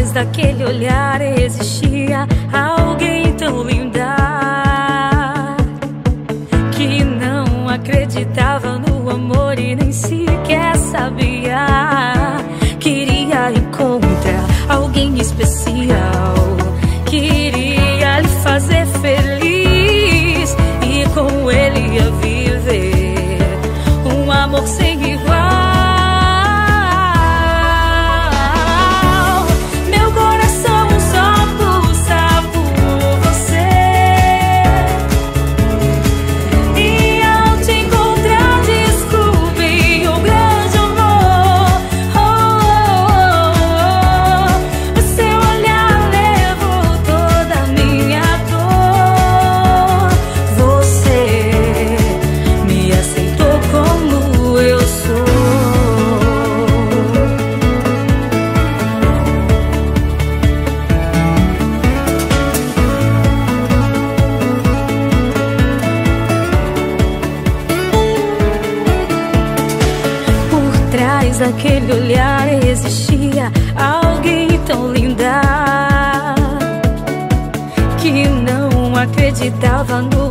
trás daquele olhar existia alguém tão linda que não acreditava no amor e nem sequer sabia. Queria encontrar alguém especial, queria lhe fazer feliz e com ele ia viver um amor sem igual. Naquele olhar existia alguém tão linda que não acreditava no